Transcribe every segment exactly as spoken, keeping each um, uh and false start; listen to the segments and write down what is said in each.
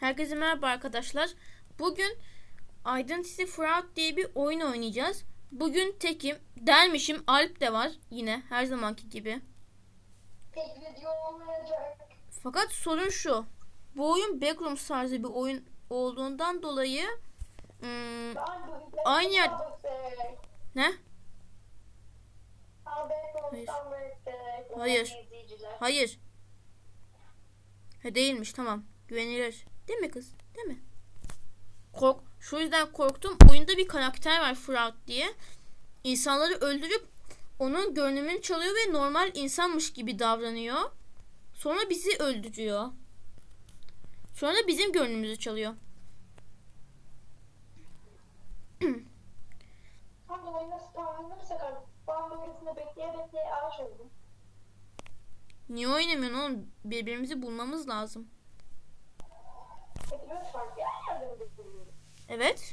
Herkese merhaba arkadaşlar. Bugün Identity Fraud diye bir oyun oynayacağız. Bugün tekim, dermişim, Alp de var yine her zamanki gibi. Tek video olmayacak. Fakat sorun şu. Bu oyun Backrooms tarzı bir oyun olduğundan dolayı hmm, aynı yer... Ne? Hayır. Hayır. Hayır. He değilmiş, tamam. Güvenilir. Değil mi kız? Değil mi? Kork şu yüzden korktum. Oyunda bir karakter var, Fraud diye. İnsanları öldürüp onun görünümünü çalıyor ve normal insanmış gibi davranıyor. Sonra bizi öldürüyor. Sonra da bizim görünümümüzü çalıyor. Tam da oyunu nasıl tamamlanırsak artık. Ben böylesine bekleye bekleye ağaç oldum. Niye oynamıyorsun oğlum? Birbirimizi bulmamız lazım. Hepimiz farklı yerlerde mi buluyoruz? Evet.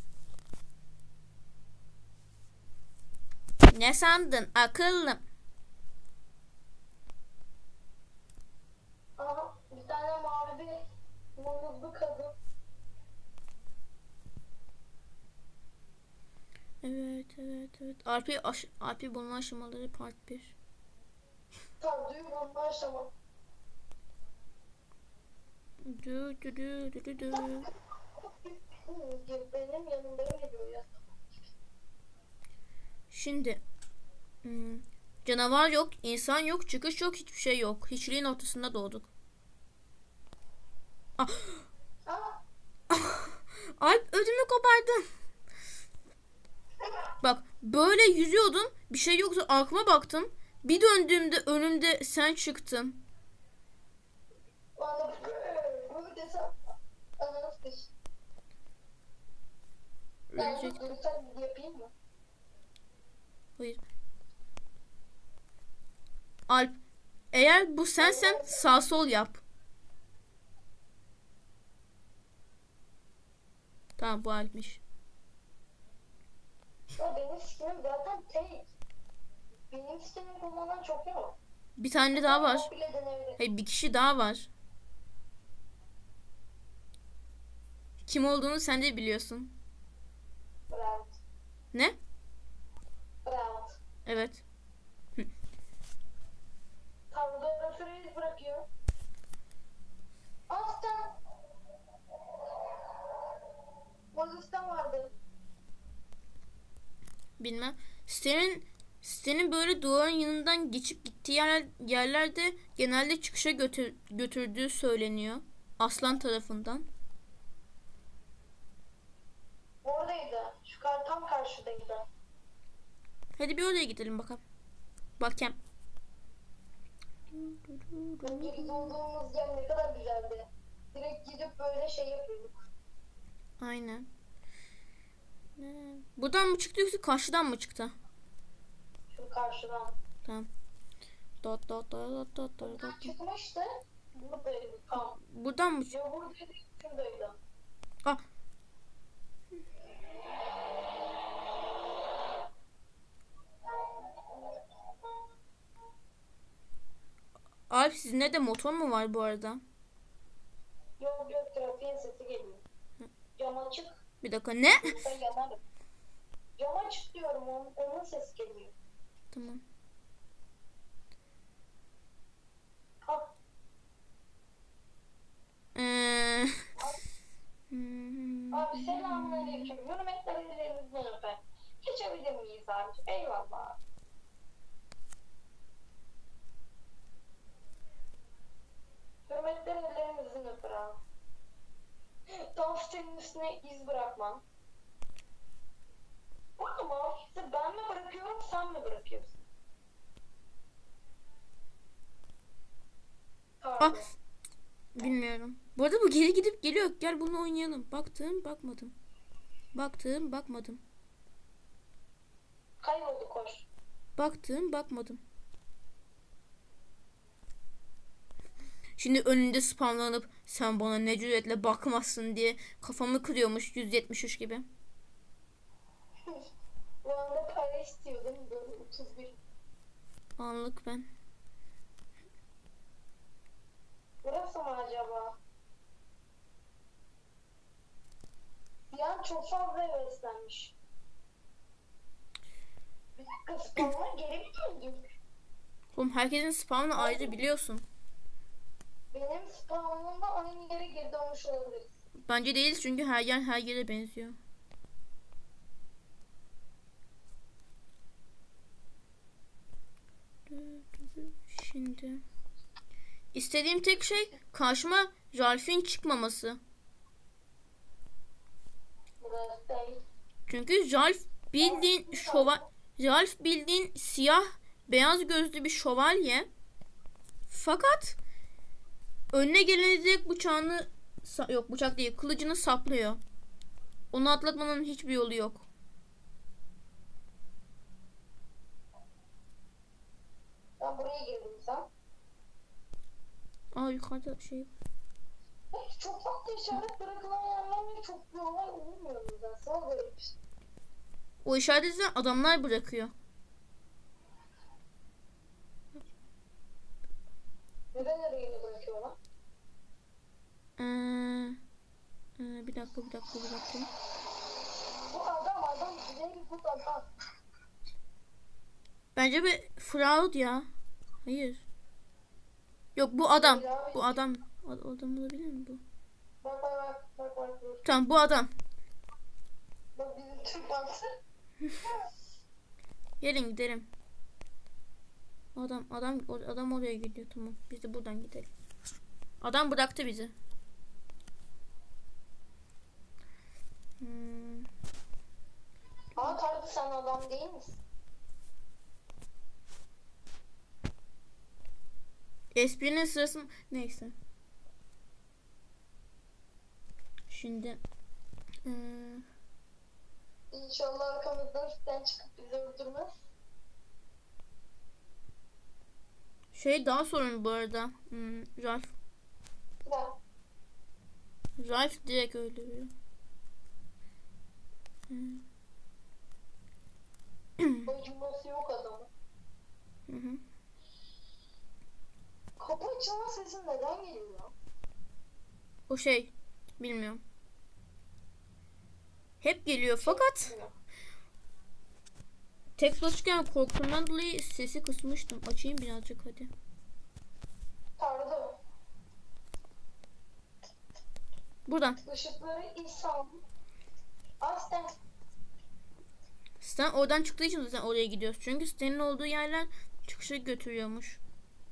Ne sandın akıllım? Aha bir tane mavi bir mumuzlu kadın. Evet evet evet. R P, aş R P bulma aşamaları part bir. Tanrı'yı bulma aşama. Dü dü dü dü dü dü. Benim yanımda geliyor ya. Şimdi hmm, canavar yok, insan yok, çıkış yok, hiçbir şey yok. Hiçliğin ortasında doğduk. Ah. Aa, Alp ödümü kopardın. Bak böyle yüzüyordun, bir şey yoktu, arkama baktım. Bir döndüğümde önümde sen çıktın. bana bunu desem ananı sıkış. Ben Ölecek. bunu sen yapayım mı? Hayır. Alp, eğer bu sensen sağ sol yap. Tamam, bu Alp'miş. Ya benim skinim zaten tek. Benim skinim kullanan çok yok. Bir tane daha var. O bile denebilir. Hayır, bir kişi daha var. Kim olduğunu sen de biliyorsun. Bravo. Ne? Bravo. Evet. Tanrı'da süreyi bırakıyor. Aslan. Mazıstan vardı. Bilmem. Sitenin sitenin böyle duvarın yanından geçip gittiği yer, yerlerde genelde çıkışa götür, götürdüğü söyleniyor. Aslan tarafından. Oradaydı. Şu kar tam karşıdaydı. Hadi bir oraya gidelim bakalım. Bakayım. Önceki olduğumuz yer ne kadar güzeldi. Direkt gidip böyle şey yapıyorduk. Aynen. Buradan mı çıktı yoksa karşıdan mı çıktı? Şu karşıdan. Tamam. Dot dot dot dot dot dot. Buradan çıkmıştı. Buradaydı tam. Buradan mı? Ya buradaydı, şuradaydı. Ah. Alp, sizin de motor mu var bu arada? Yok yok, trafiğin sesi geliyor. Cam açık. Bir dakika, ne? Yoksa yanarım. Cam açık diyorum, onun, onun sesi geliyor. Tamam. Ha. Ee... Abi selamünaleyküm. Hürmetler ellerinizden öper. Geçebilir miyiz abi? Eyvallah. Hürmetler ellerinizden öper abi. Tam senin üstüne iz bırakmam. Burada mouse'u ben mi bırakıyorum, sen mi bırakıyorsun? Ah, Pardon. bilmiyorum. Bu arada bu geri gidip geliyor. Gel bunu oynayalım. Baktım, bakmadım. Baktım, bakmadım. Kayboldu, koş. Baktım, bakmadım. Şimdi önünde spamlanıp sen bana ne cüretle bakmazsın diye kafamı kırıyormuş yüz yetmiş üç gibi. Bu anda para istiyordum. Böyle otuz bir. Anlık ben. Burası mı acaba? çok fazla heveslenmiş. Bir dakika spawn'a geri mi döndük? Oğlum herkesin spawn'ı ayrı biliyorsun. Benim spawn'ımda aynı yere geri dönmüş olabiliriz. Bence değil çünkü her yer her yere benziyor. Şimdi istediğim tek şey karşıma Ralph'in çıkmaması. Burası değil. Çünkü Ralph bildiğin şövalye, Ralph bildiğin siyah beyaz gözlü bir şövalye. Fakat önüne geleni direkt bıçağını yok bıçak değil kılıcını saplıyor. Onu atlatmanın hiçbir yolu yok. Ben buraya girdim sen. Aa yukarıda şey. Çok fazla işaret bırakılan yerlerle çok bir olay olmuyor bizden. Sana böyle bir şey. O işareti adamlar bırakıyor. Neden nereye bırakıyorlar? Ee, e, bir dakika bir dakika bir dakika. Bu adam adam değil bu adam. Bence bir fraud ya. Hayır. Yok bu adam. Bu adam. O, adam olabilir mi bu? Bak bak bak bak bak. bak. Tamam bu adam. Bak bizim Türk bankası. Gelin gidelim. Adam adam adam oraya gidiyor tamam. Biz de buradan gidelim. Adam bıraktı bizi. Hmm. Ama tabii sen adam değil misin? Esprinin sırası neyse. Şimdi ee... İnşallah arkamızdan üstten çıkıp bizi öldürmez. Şey daha sorun bu arada. Hmm, Ralph. Ya. Ralph direkt öldürüyor. Hmm. Acıması yok adamın. Hı hı. Kapı açılma sesi neden geliyor? O şey bilmiyorum. Hep geliyor fakat tek başıken korktuğumdan dolayı sesi kısmıştım. Açayım birazcık hadi. Pardon. Buradan. Işıkları insan. Aslen. Sen oradan çıktığı için zaten oraya gidiyoruz. Çünkü senin olduğu yerler çıkışı götürüyormuş.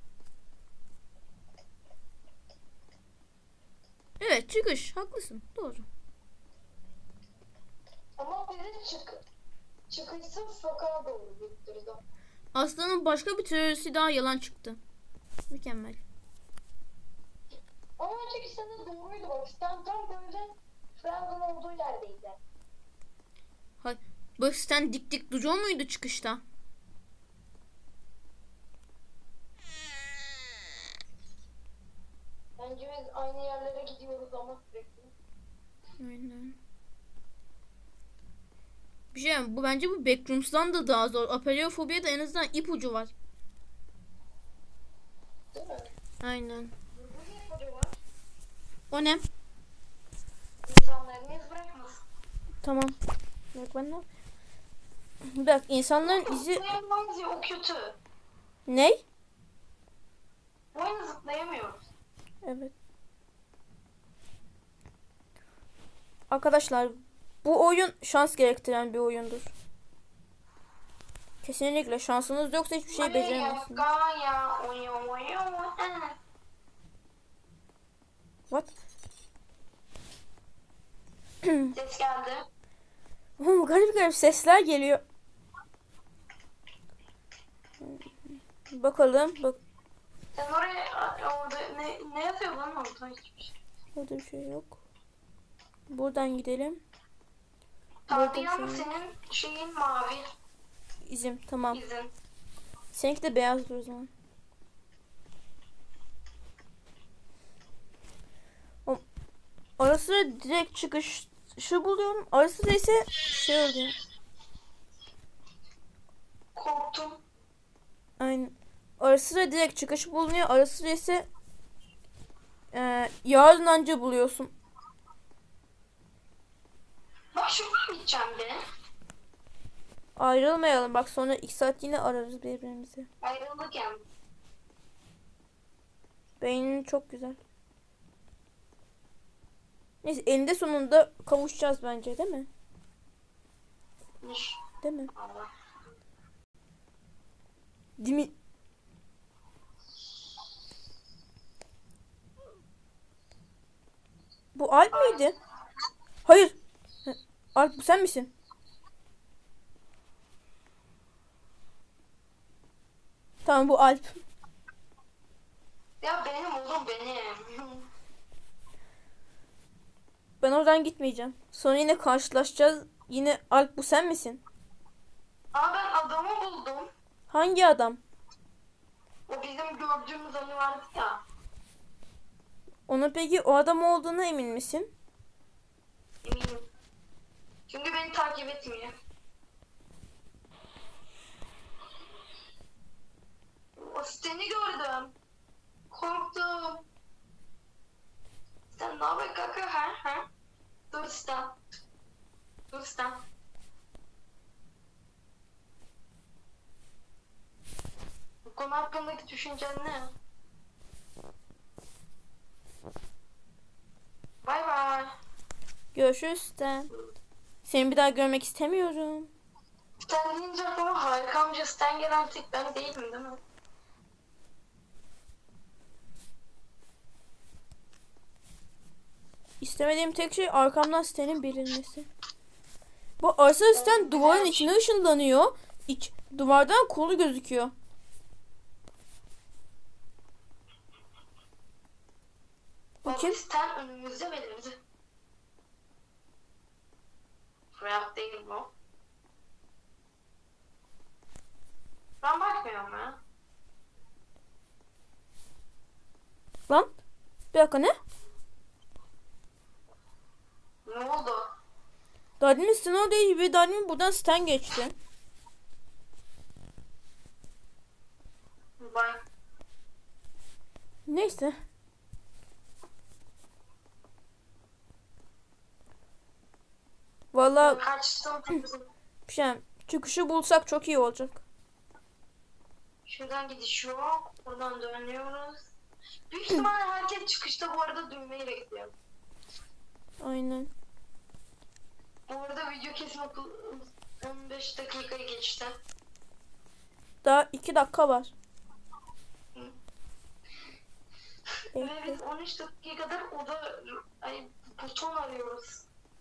Evet çıkış. Haklısın. Doğru. Ama bizi çık çıkışsız sokağa doğru götürdü. Aslanın başka bir teorisi daha yalan çıktı. Mükemmel. Ama önceki sene doğruydu bak. Sen tam böyle Fransa'nın olduğu yerdeydi. Hay, bak sen dik dik duruyor muydu çıkışta? Bence biz aynı yerlere gidiyoruz ama sürekli. Aynen. Bir şey mi? Bu bence bu Backrooms'dan da daha zor. Apeliofobiya'da en azından ipucu var. Değil mi? Aynen. Bu ne ipucu var? O ne? İnsanların iz bırakmasın. Tamam. Bak ben ne? Bak insanların izi... Zıplayamaz ya o kötü. Ney? Bu oyunu zıplayamıyoruz. Evet. Arkadaşlar bu oyun şans gerektiren bir oyundur. Kesinlikle şansınız yoksa hiçbir şey beceremezsiniz. What? Ses geldi. Oh, garip garip sesler geliyor. Bakalım. Bak. Sen oraya orada ne, ne yazıyor lan orada hiçbir şey. Orada bir şey yok. Buradan gidelim. Tardiyan senin şeyin mavi. İzim tamam. İzin. Seninki de beyazdır o zaman. O, ara sıra direkt çıkışı buluyorum. Ara sıra ise şey oluyor. Korktum. Aynen. Ara sıra direkt çıkış bulunuyor. Ara sıra ise e, yarın anca buluyorsun. Bak Ayrılmayalım. Bak sonra iki saat yine ararız birbirimizi. Ayrıldık yani. Beynin çok güzel. Neyse eninde sonunda kavuşacağız bence değil mi? Değil mi? Allah. Değil mi? Bu Alp miydi? Hayır. Ha, Alp bu sen misin? Tamam bu Alp. Ya benim oğlum benim. Ben oradan gitmeyeceğim. Sonra yine karşılaşacağız. Yine Alp bu sen misin? Aa ben adamı buldum. Hangi adam? O bizim gördüğümüz hani vardı ya. Ona peki o adam olduğuna emin misin? Eminim. Çünkü beni takip etmiyor. O seni gördüm. Korktum. Sen ne haber kanka ha ha? Dur Stan. Dur Stan. Bu konu hakkındaki düşüncen ne? Bay bay. Görüşürüz Stan. Seni bir daha görmek istemiyorum. Stan deyince aklıma harika amca Stan gelen tek ben değilim değil mi? İstemediğim tek şey arkamdan Stan'in belirmesi. Bu arsa Stan duvarın içine ışınlanıyor. İç, duvardan kolu gözüküyor. Bakayım. Stan önümüzde belirdi. Rap değil bu. Ben bakmıyorum ya. Lan. Bir dakika ne? Ne oldu? Daha demin Stan oradaydı ve daha demin buradan Stan geçti. Bay. Neyse. Vallahi Kaçtım kızım. bir şey çıkışı bulsak çok iyi olacak. Şuradan gidiş yok. Buradan dönüyoruz. Büyük ihtimalle herkes çıkışta bu arada düğmeyi bekliyor. Aynen. Bu arada video kesin okul on beş dakikayı geçti. Daha iki dakika var. Ve biz on üç dakika kadar oda ay buton arıyoruz.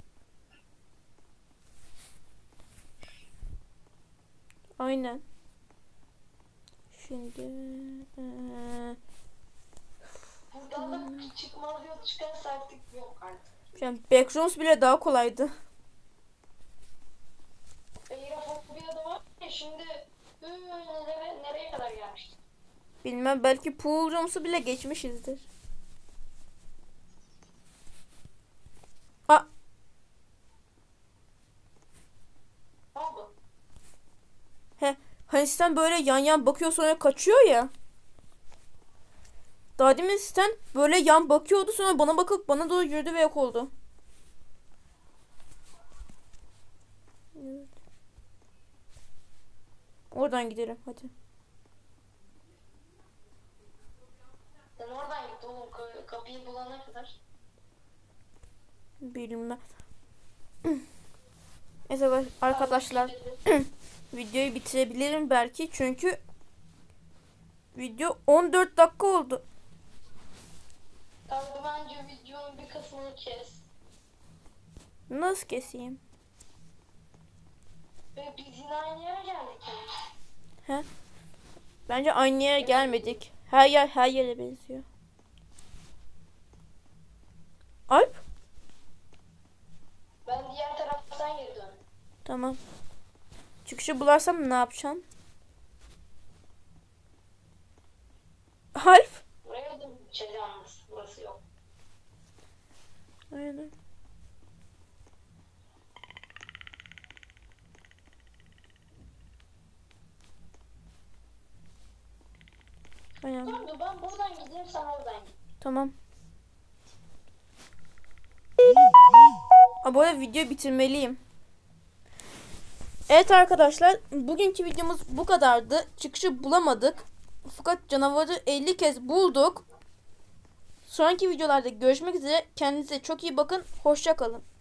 Aynen. Şimdi ee, Buradan da çıkmaz yol çıkarsa artık yok artık. yani Backrooms bile daha kolaydı. Aerofobia da var ya şimdi ıı, nereye, nereye kadar gelmiştik? Bilmem belki Pool Rooms'u bile geçmişizdir. Aa, Ne oldu? he, hani Stan böyle yan yan bakıyor sonra kaçıyor ya. Daha demin Stan böyle yan bakıyordu sonra bana bakıp bana doğru yürüdü ve yok oldu. Evet. Oradan gidelim hadi. Sen oradan git oğlum Ka- kapıyı bulana kadar. Bilmem. Neyse bak- arkadaşlar videoyu bitirebilirim belki çünkü video on dört dakika oldu. Abi bence videonun bir kısmını kes. Nasıl keseyim? Ve biz yine aynı yere geldik yani. He? Bence aynı yere gelmedik. Her yer her yere benziyor. Alp? Ben diğer taraftan geri döndüm. Tamam. Çıkışı bularsam ne yapacağım? Alp? Buraya da şey yalnız. Burası yok. Aynen. Aynen. Dur ben buradan gideyim sen oradan git. Tamam. Aa, bu arada videoyu bitirmeliyim. Evet arkadaşlar, bugünkü videomuz bu kadardı. Çıkışı bulamadık. Fakat canavarı elli kez bulduk. Sonraki videolarda görüşmek üzere. Kendinize çok iyi bakın. Hoşça kalın.